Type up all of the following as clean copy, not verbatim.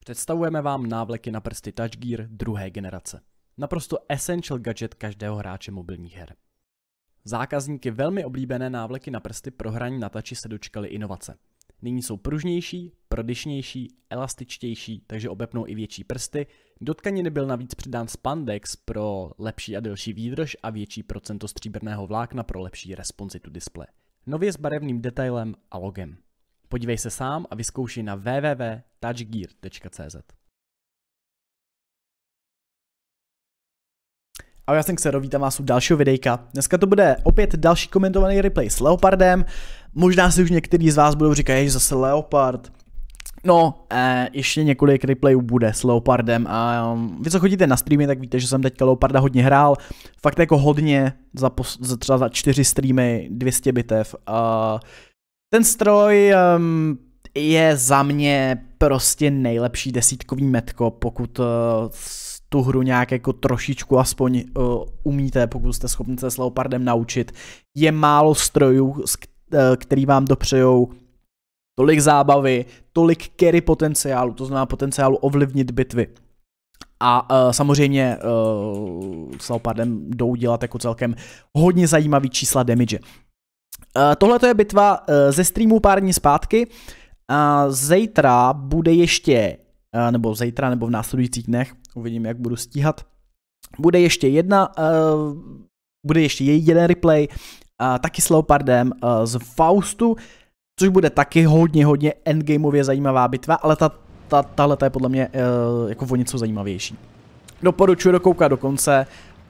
Představujeme vám návleky na prsty Touch Gear druhé generace. Naprosto essential gadget každého hráče mobilních her. Zákazníky velmi oblíbené návleky na prsty pro hraní na tači se dočkaly inovace. Nyní jsou pružnější, prodyšnější, elastičtější, takže obepnou i větší prsty. Do tkaniny byl navíc přidán spandex pro lepší a delší výdrž a větší procento stříbrného vlákna pro lepší responsitu displeje. Nově s barevným detailem a logem. Podívej se sám a vyzkoušej na www.touchgear.cz. A já jsem Xero, vítám vás u dalšího videjka. Dneska to bude opět další komentovaný replay s Leopardem. Možná si už některý z vás budou říkat, že zase Leopard. No, ještě několik replayů bude s Leopardem a vy co chodíte na streamy, tak víte, že jsem teďka Leoparda hodně hrál. Fakt jako hodně, třeba za 4 streamy, 200 bitev. Ten stroj je za mě prostě nejlepší desítkový metko, pokud tu hru nějak jako trošičku aspoň umíte, pokud jste schopni se s Leopardem naučit. Je málo strojů, který vám dopřejou tolik zábavy, tolik carry potenciálu, to znamená potenciálu ovlivnit bitvy. A samozřejmě s Leopardem jdou dělat jako celkem hodně zajímavý čísla damage. Tohle je bitva ze streamu pár dní zpátky. Zítra bude ještě, nebo v následujících dnech, uvidím, jak budu stíhat, bude ještě jeden replay, taky s Leopardem z Faustu, což bude taky hodně endgameově zajímavá bitva, ale tahle je podle mě jako o něco zajímavější. Doporučuji dokoukat do konce.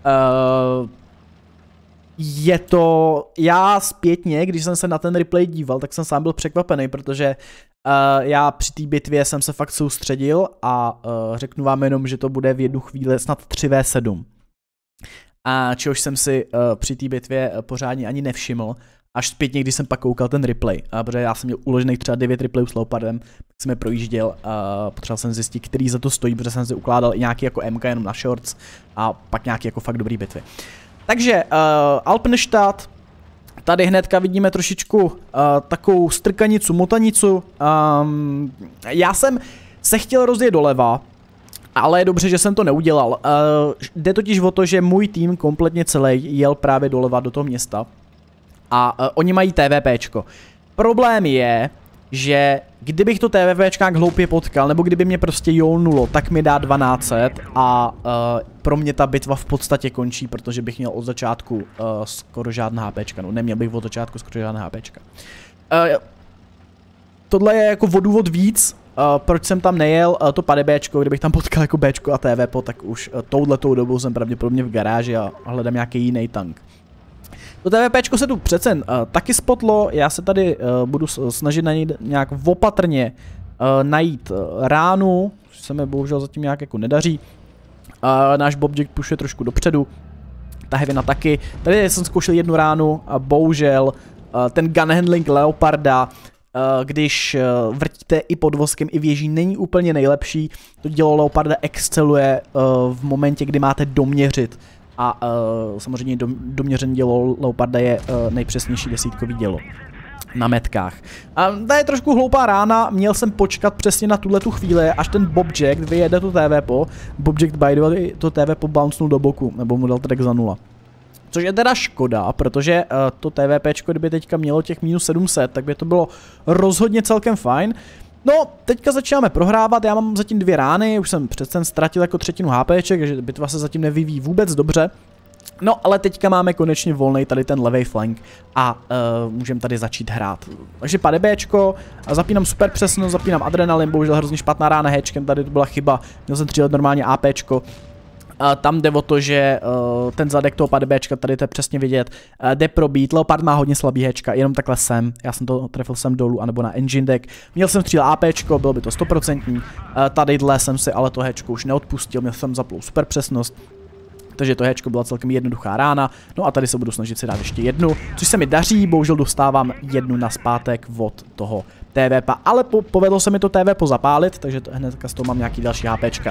Je to, já zpětně, když jsem se na ten replay díval, tak jsem sám byl překvapený, protože já při té bitvě jsem se fakt soustředil a řeknu vám jenom, že to bude v jednu chvíli snad 3v7. Čehož jsem si při té bitvě pořádně ani nevšiml, až zpětně, když jsem pak koukal ten replay, protože já jsem měl uložených třeba 9 replayů s Leopardem, tak jsem je projížděl a potřeboval jsem zjistit, který za to stojí, protože jsem si ukládal i nějaký jako MK jenom na shorts a pak nějaký jako fakt dobrý bitvy. Takže Alpenstadt, tady hnedka vidíme trošičku takovou strkanicu, motanicu. Já jsem se chtěl rozjet doleva, ale je dobře, že jsem to neudělal. Jde totiž o to, že můj tým kompletně celý jel právě doleva do toho města a oni mají TVPčko. Problém je, že kdybych to TVPčkák hloupě potkal, nebo kdyby mě prostě jolnulo, tak mi dá 1200 a pro mě ta bitva v podstatě končí, protože bych měl od začátku skoro žádná HPčka, no neměl bych od začátku skoro žádná HPčka. Tohle je jako o důvod víc, proč jsem tam nejel to padebéčko, kdybych tam potkal jako Bčko a TVpo, tak už touhletou dobou jsem pravděpodobně v garáži a hledám nějaký jiný tank. To TVPčko se tu přece taky spotlo, já se tady budu snažit na něj nějak opatrně najít ránu, což se mi bohužel zatím nějak jako nedaří. Náš Bobject pušuje trošku dopředu, ta Heavina taky. Tady jsem zkoušel jednu ránu a bohužel ten gun handling Leoparda, když vrtíte i podvozkem, i věží, není úplně nejlepší. To dělo Leoparda exceluje v momentě, kdy máte doměřit. A samozřejmě doměřené dělo Leoparda je nejpřesnější desítkový dělo na metkách. A to je trošku hloupá rána, měl jsem počkat přesně na tuhletu chvíli, až ten Bobject vyjede to TVpo. Bobject by the way to TVpo bouncnul do boku, nebo mu dal track za 0. Což je teda škoda, protože to TVPčko, kdyby teďka mělo těch minus 700, tak by to bylo rozhodně celkem fajn. No, teďka začínáme prohrávat, já mám zatím 2 rány, už jsem přece ztratil jako 1/3 HPček, takže bitva se zatím nevyvíjí vůbec dobře. No, ale teďka máme konečně volnej tady ten levý flank a můžeme tady začít hrát. Takže padebéčko, zapínám super přesnost, zapínám adrenalin, bohužel hrozně špatná rána hečkem, tady to byla chyba, měl jsem střílet normálně APčko. Tam jde o to, že ten zadek toho padebéčka, tady to je přesně vidět, jde probít. Leopard má hodně slabý hečka, jenom takhle sem. Já jsem to trefil sem dolů, anebo na engine deck. Měl jsem střílet APčko, bylo by to 100%. Tadyhle jsem si ale to hečko už neodpustil, měl jsem zaplou super přesnost. Takže to hečko byla celkem jednoduchá rána. No a tady se budu snažit si dát ještě jednu, což se mi daří, bohužel dostávám jednu nazpátek od toho TVP, ale povedlo se mi to TVP zapálit, takže hnedka z toho mám nějaký další HPčka.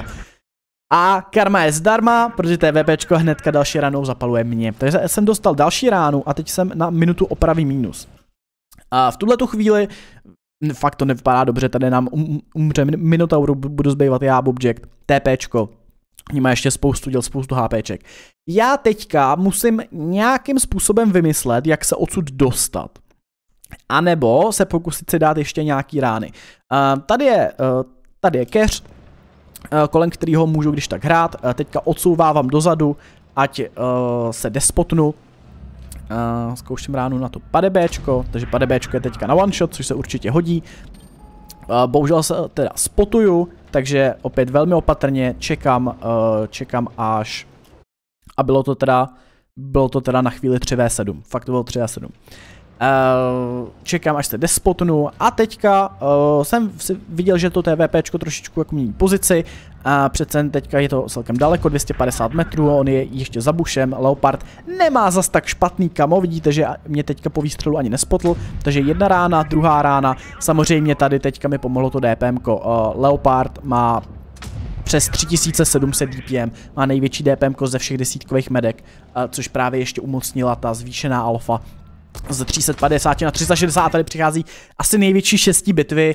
A karma je zdarma, protože TVPčko hnedka další ranou zapaluje mě. Takže jsem dostal další ránu a teď jsem na minutu opravy mínus. A v tuhletu chvíli Fakt to nevypadá dobře, tady nám umře Minotauru, budu zbývat já, Object, TPčko. Oni mají ještě spoustu děl, spoustu HPček. Já teďka musím nějakým způsobem vymyslet, jak se odsud dostat. A nebo se pokusit si dát ještě nějaký rány. Tady je keř, kolem kterého můžu když tak hrát. Teďka odsouvávám dozadu, ať se despotnu. Zkouším ránu na to padebéčko, takže padebéčko je teďka na one shot, což se určitě hodí. Bohužel se teda spotuju, takže opět velmi opatrně čekám až... A bylo to teda na chvíli 3v7, fakt to bylo 3v7. Čekám, až se despotnu a teďka jsem si viděl, že to TVPčko trošičku jako mění pozici. Přece teďka je to celkem daleko, 250 metrů, on je ještě za bušem, Leopard nemá zas tak špatný kamo, vidíte, že mě teďka po výstřelu ani nespotl, takže jedna rána, druhá rána, samozřejmě tady teďka mi pomohlo to DPMko. Leopard má přes 3700 DPM, má největší DPMko ze všech desítkových medek, což právě ještě umocnila ta zvýšená alfa. Z 350 na 360 tady přichází asi největší 6 bitvy.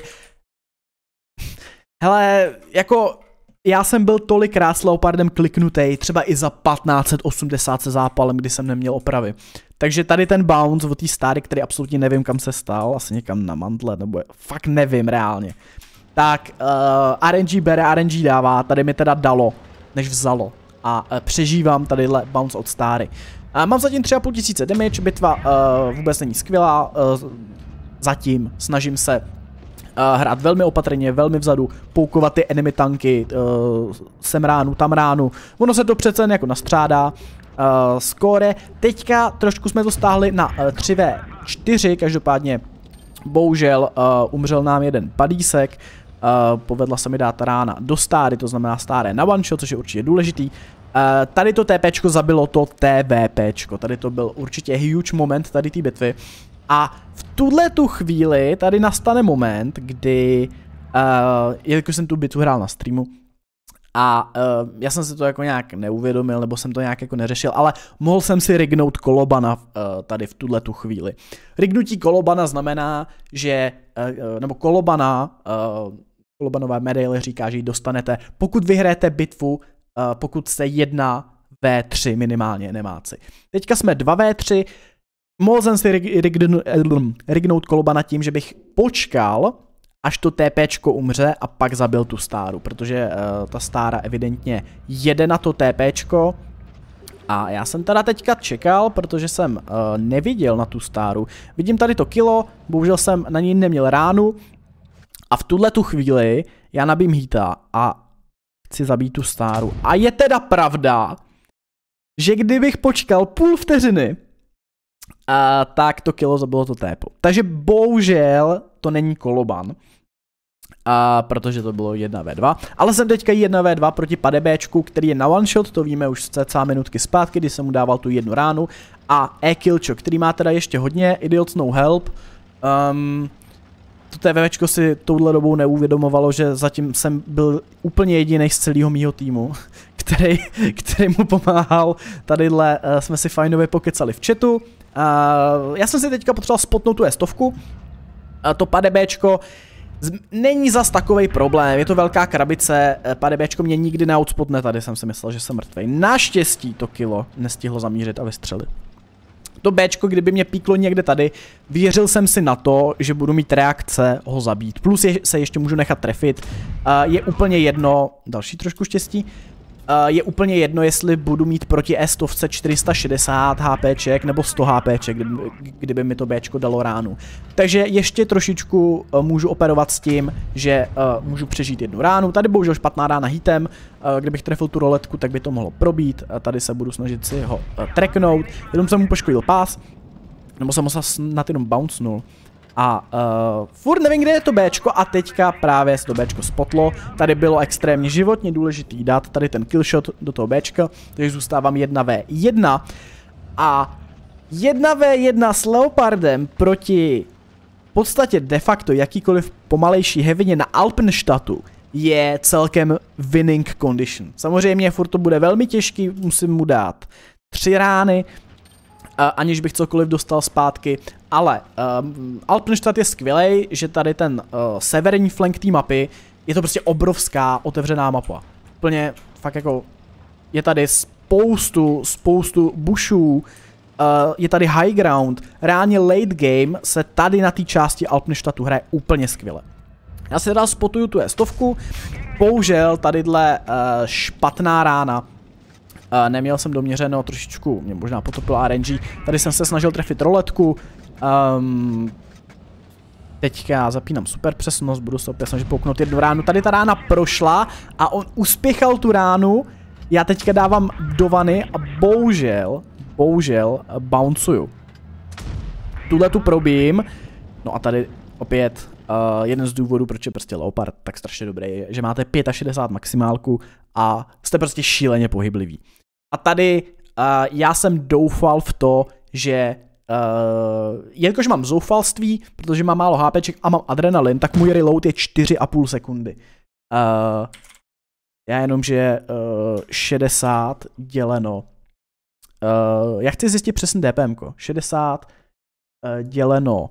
Hele, jako já jsem byl tolikrát s Leopardem kliknutej, třeba i za 1580 se zápalem, kdy jsem neměl opravy. Takže tady ten bounce od té stáry, který absolutně nevím kam se stal, asi někam na mantle, nebo fakt nevím reálně. Tak RNG bere, RNG dává, tady mi teda dalo, než vzalo. A přežívám tadyhle bounce od stáry. Mám zatím 3500 damage, bitva vůbec není skvělá, zatím snažím se hrát velmi opatrně, velmi vzadu, poukovat ty enemy tanky, sem ránu, tam ránu, ono se to přece jen jako nastřádá. Skóre, teďka trošku jsme to stáhli na 3v4, každopádně bohužel umřel nám jeden padísek. Povedla se mi dát rána do stáry, to znamená stáré na one shot, což je určitě důležitý. Tady to TPčko zabilo to TVPčko, tady to byl určitě huge moment tady té bitvy. A v tuhle tu chvíli tady nastane moment, kdy, jelikož jsem tu bitvu hrál na streamu, a já jsem si to jako nějak neuvědomil, nebo jsem to nějak jako neřešil, ale mohl jsem si rignout kolobana tady v tuhle tu chvíli. Rignutí kolobana znamená, že, nebo kolobanové medaile říká, že ji dostanete, pokud vyhrajete bitvu, pokud jste 1v3 minimálně nemáci. Teďka jsme 2v3, mohl jsem si rignout kolobana tím, že bych počkal, až to TPčko umře a pak zabil tu stáru, protože ta stára evidentně jede na to TPčko. A já jsem teda teďka čekal, protože jsem neviděl na tu stáru. Vidím tady to kilo, bohužel jsem na ní neměl ránu. A v tuhle tu chvíli já nabím hita a chci zabít tu stáru. A je teda pravda, že kdybych počkal půl vteřiny, tak to kilo zabilo to tépo. Takže bohužel to není koloban, protože to bylo 1v2, ale jsem teďka 1v2 proti padebéčku, který je na one shot, to víme už cca minutky zpátky, kdy jsem mu dával tu jednu ránu, a E-Killcho, který má teda ještě hodně, Idiots No Help. To TVčko si touhle dobou neuvědomovalo, že zatím jsem byl úplně jediný z celého mýho týmu, který mu pomáhal. Tadyhle jsme si fajnově pokecali v chatu. Já jsem si teďka potřeboval spotnout tu S100. To padebéčko není zas takovej problém, je to velká krabice, padebéčko mě nikdy neoutspotne, tady jsem si myslel, že jsem mrtvej. Naštěstí to kilo nestihlo zamířit a vystřelit. To Bčko, kdyby mě píklo někde tady, věřil jsem si na to, že budu mít reakce ho zabít. Plus se ještě můžu nechat trefit. Je úplně jedno, další trošku štěstí, je úplně jedno, jestli budu mít proti S100 460 HPček nebo 100 HPček, kdyby mi to Bčko dalo ránu. Takže ještě trošičku můžu operovat s tím, že můžu přežít jednu ránu. Tady bohužel špatná rána hitem, kdybych trefil tu roletku, tak by to mohlo probít. Tady se budu snažit si ho tracknout, jenom jsem mu poškodil pás, nebo jsem ho snad jenom bouncenul. A furt nevím, kde je to Bčko, a teďka právě se to Bčko spotlo. Tady bylo extrémně životně důležitý dát tady ten killshot do toho Bčka, takže zůstávám 1v1. A 1v1 s Leopardem proti v podstatě de facto jakýkoliv pomalejší heavině na Alpenstadtu je celkem winning condition. Samozřejmě furt to bude velmi těžký, musím mu dát 3 rány. aniž bych cokoliv dostal zpátky, ale Alpenstadt je skvělej, že tady ten severní flank té mapy, je to prostě obrovská otevřená mapa. Úplně fakt jako, je tady spoustu bushů, je tady high ground, reálně late game se tady na té části Alpenstadtu hraje úplně skvěle. Já si teda spotuju tu S100, bohužel tadyhle špatná rána. Neměl jsem doměřeno trošičku, mě možná potopilo RNG, tady jsem se snažil trefit roletku. Teďka zapínám super přesnost, budu se opět snažit pouknout jednu ránu. Tady ta rána prošla a on uspěchal tu ránu. Já teďka dávám do vany a bohužel bouncuju. Tuhle tu probím. No a tady opět jeden z důvodů, proč je prostě Leopard tak strašně dobrý, je, že máte 65 maximálku a jste prostě šíleně pohybliví. A tady já jsem doufal v to, že jelikož mám zoufalství, protože mám málo HPček a mám adrenalin, tak můj reload je 4,5 sekundy. Já jenom, že 60 děleno. Já chci zjistit přesně DPMko. 60 děleno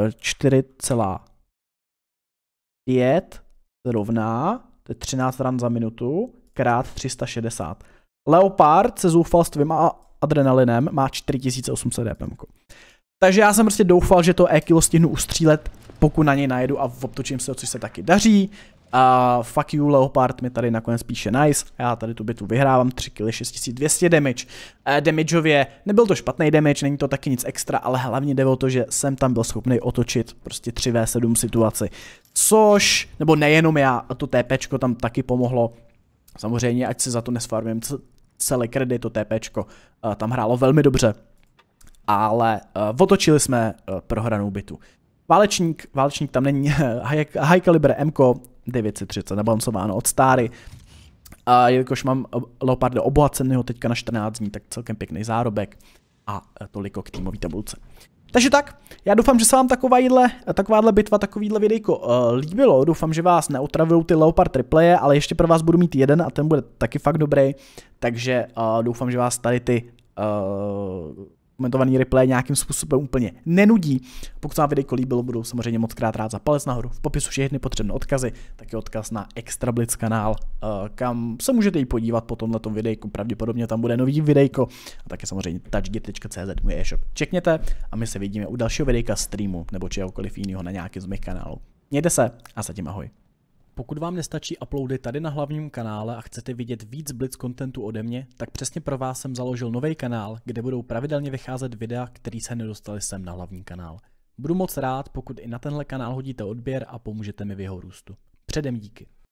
4,5 rovná, to je 13 ran za minutu, krát 360. Leopard se zoufalstvím a adrenalinem má 4800 DPMko. Takže já jsem prostě doufal, že to E-kilo stihnu ustřílet, pokud na něj najedu a obtočím se, což se taky daří. Fuck you, Leopard mi tady nakonec píše nice. Já tady tu bitvu vyhrávám, 3 kg 6200 damage. Damageově nebyl to špatný damage, není to taky nic extra, ale hlavně jde o to, že jsem tam byl schopný otočit prostě 3v7 situaci. Což, nebo nejenom já, a to TPčko tam taky pomohlo. Samozřejmě, ať si za to nesfarmím celý kredit, to TPčko tam hrálo velmi dobře. Ale otočili jsme prohranou bitu. Válečník tam není, high caliber MK 930 nabalancováno od Stary. A jelikož mám Leoparda obohacenýho teďka na 14 dní, tak celkem pěkný zárobek a toliko k týmové tabulce. Takže tak, já doufám, že se vám takováhle bitva, takovýhle videjko líbilo. Doufám, že vás neotravujou ty Leopard tripleje, ale ještě pro vás budu mít jeden a ten bude taky fakt dobrý. Takže doufám, že vás tady ty komentovaný replay nějakým způsobem úplně nenudí. Pokud se vám videjko líbilo, budu samozřejmě moc krát rád za palec nahoru. V popisu všechny potřebné odkazy, taky odkaz na Extra Blitz kanál, kam se můžete i podívat po tomhletom videjku. Pravděpodobně tam bude nový videjko a taky samozřejmě touchgear.cz můj e-shop. Čekněte a my se vidíme u dalšího videjka, streamu nebo čehokoliv jiného na nějakém z mých kanálů. Mějte se a zatím ahoj. Pokud vám nestačí uploady tady na hlavním kanále a chcete vidět víc Blitz contentu ode mě, tak přesně pro vás jsem založil nový kanál, kde budou pravidelně vycházet videa, které se nedostaly sem na hlavní kanál. Budu moc rád, pokud i na tenhle kanál hodíte odběr a pomůžete mi v jeho růstu. Předem díky.